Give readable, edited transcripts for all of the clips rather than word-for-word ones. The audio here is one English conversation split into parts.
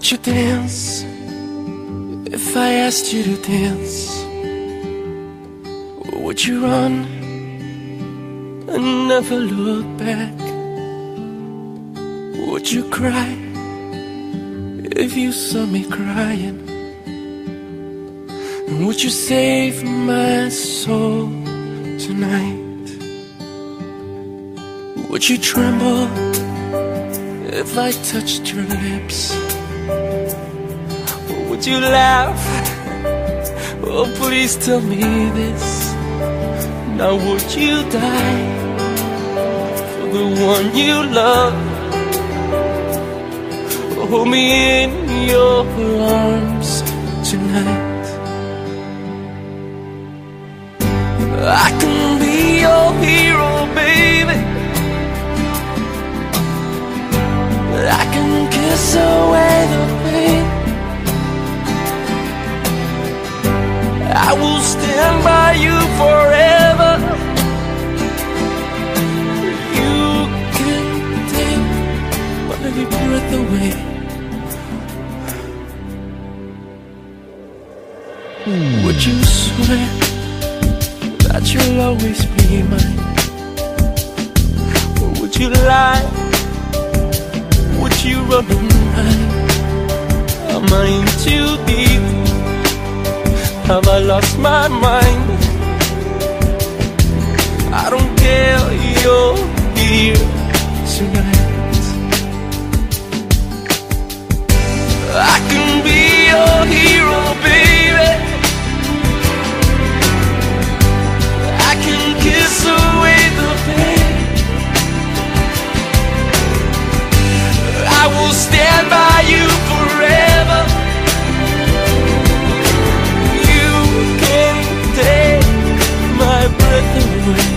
Would you dance if I asked you to dance? Or would you run and never look back? Would you cry if you saw me crying? And would you save my soul tonight? Would you tremble if I touched your lips? Or would you laugh? Oh, please tell me this. Now would you die for the one you love? Hold me in your arms tonight. I can be your hero, baby. I can kiss away the pain. I will stand by you forever. You can take my breath away. Would you swear that you'll always be mine? Or would you lie? Would you run and hide? Am I in too deep? Have I lost my mind? I don't care, you're here tonight. I can be your hero, baby. I can kiss away the pain. I will stand by you forever. You can take my breath away.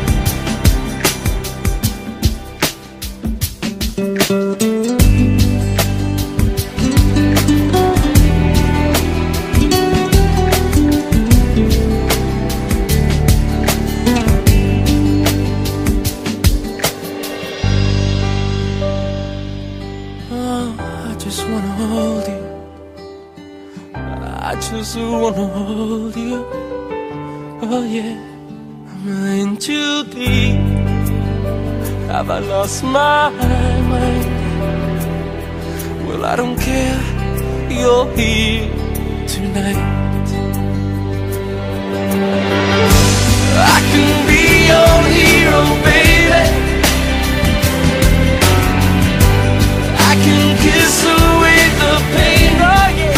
I just wanna hold you. I just wanna hold you. Oh yeah. Am I in too deep? Have I lost my mind? Well, I don't care, you're here tonight. I can be your hero, baby. I can kiss away the pain, oh yeah.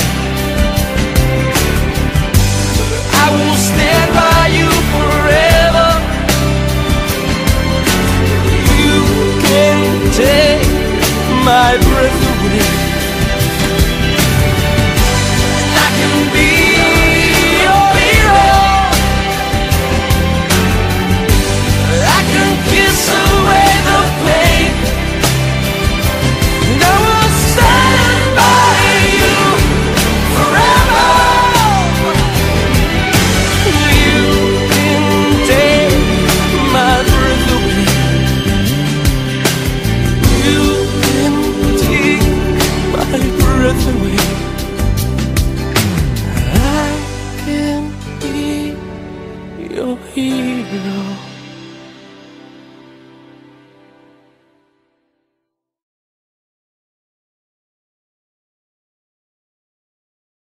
I will stand by you forever. You can take my breath away. I can be your hero. I can kiss away the pain. And I will stand by you forever. You can take my breath away. You can take my breath away. I can be your hero.